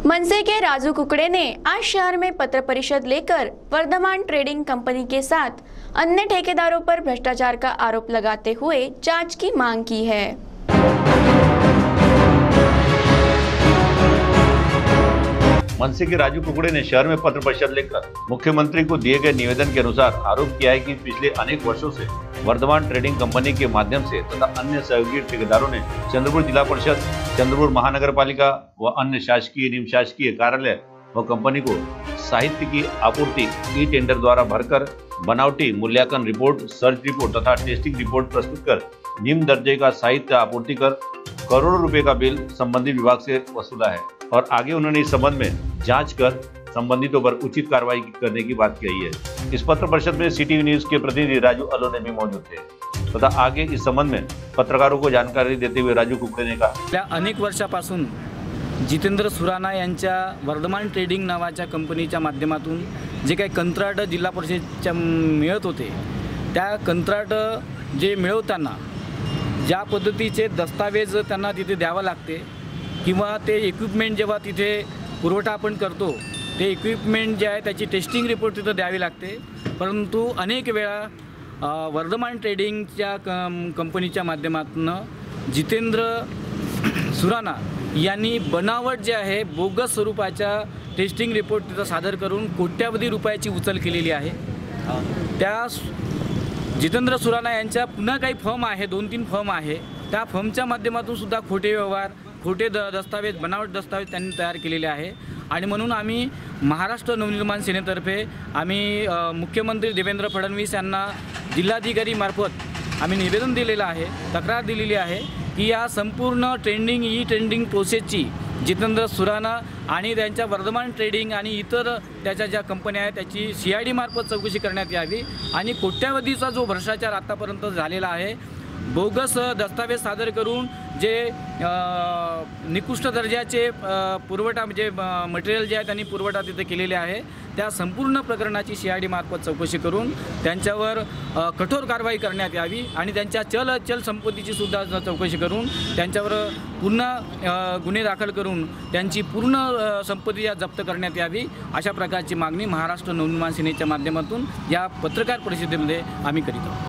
मनसे के राजू कुकड़े ने आज शहर में पत्र परिषद लेकर वर्धमान ट्रेडिंग कंपनी के साथ अन्य ठेकेदारों पर भ्रष्टाचार का आरोप लगाते हुए जांच की मांग की है। मनसे के राजू कुकड़े ने शहर में पत्र परिषद लेकर मुख्यमंत्री को दिए गए निवेदन के अनुसार आरोप किया है कि पिछले अनेक वर्षों से वर्धमान ट्रेडिंग कंपनी के माध्यम से तथा अन्य सहयोगी ठेकेदारों ने चंद्रपुर जिला परिषद, चंद्रपुर महानगर पालिका व अन्य शासकीय निम शासकीय कार्यालय व कंपनी को साहित्य की आपूर्ति ई टेंडर द्वारा भरकर बनावटी मूल्यांकन रिपोर्ट, सर्च रिपोर्ट तथा टेस्टिंग रिपोर्ट प्रस्तुत कर निम्न दर्जे का साहित्य आपूर्ति कर करोड़ों रुपए का बिल संबंधित विभाग से वसूला है और आगे उन्होंने इस संबंध में जांच कर संबंधितों पर उचित कार्रवाई करने की बात कही है। इस पत्र परिषद में सिटी न्यूज के प्रतिनिधि राजू अलोने भी मौजूद थे तथा आगे इस संबंध में पत्रकारों को जानकारी देते हुए राजू कुकड़े ने कहा, अनेक वर्षापासून जितेंद्र सुराणा यांच्या वर्धमान ट्रेडिंग नावाच्या कंपनीच्या माध्यमातून जे काही कंत्राट जिल्हा परिषदेच्या मिळत होते त्या कंत्राट जे मिळवताना ज्या पद्धतीचे दस्तावेज त्यांना तिथे द्यावं लागते किंवा ते इक्विपमेंट जेव्हा तिथे पुरवठा आपण करतो ते इक्विपमेंट जे आहे त्याची टेस्टिंग रिपोर्ट तिथे द्यावी लागते, परंतु अनेक वेळा वर्धमान ट्रेडिंगच्या कंपनीच्या माध्यमातून जितेंद्र सुराणा यांनी बनावट जे आहे बोगस स्वरूपाच्या टेस्टिंग रिपोर्ट तिथं सादर करून कोट्यावधी रुपयाची उचल केलेली आहे। त्या जितेंद्र सुराणा यांच्या पुन्हा काही फर्म आहे, 2-3 फर्म आहे, त्या फर्मच्या माध्यमातून सुद्धा खोटे व्यवहार, खोटे दस्तावेज, बनावट दस्तावेज त्यांनी तयार केलेले आहे आणि म्हणून आम्ही महाराष्ट्र नवनिर्माण सेनेतर्फे आम्ही मुख्यमंत्री देवेंद्र फडणवीस यांना जिल्हाधिकारी मार्फत आम्ही निवेदन दिलेलं आहे, तक्रार दिलेली आहे की या संपूर्ण ई ट्रेंडिंग प्रोसेसची जितेंद्र सुराणा आणि त्यांच्या वर्धमान ट्रेडिंग आणि इतर त्याच्या ज्या कंपन्या आहेत त्याची CID मार्फत चौकशी करण्यात यावी आणि कोट्यावधीचा जो भ्रष्टाचार आतापर्यंत झालेला आहे, बोगस दस्तावेज सादर करून जे निकृष्ट दर्जाचे पुरवठा म्हणजे मटेरियल जे आहे त्यांनी पुरवठा तिथे केलेले आहे, त्या संपूर्ण प्रकरणाची CID मार्फत चौकशी करून त्यांच्यावर कठोर कारवाई करण्यात यावी आणि त्यांच्या चल संपत्तीची सुद्धा चौकशी करून त्यांच्यावर पुन्हा गुन्हे दाखल करून त्यांची पूर्ण संपत्ती जप्त करण्यात यावी, अशा प्रकारची मागणी महाराष्ट्र नवनिर्माण सेनेच्या माध्यमातून या पत्रकार परिषदेमध्ये आम्ही करीत आहोत।